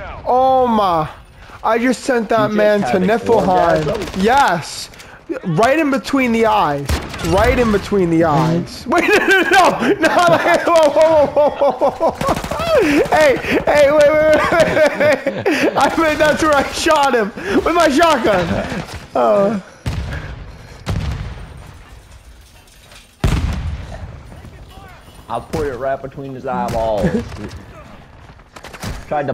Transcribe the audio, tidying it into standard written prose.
Oh my. I just sent that man to Niflheim. Yes. Right in between the eyes. Right in between the eyes. Wait, no. Whoa. Hey, wait. I mean, that's where I shot him with my shotgun. Oh. I'll put it right between his eyeballs.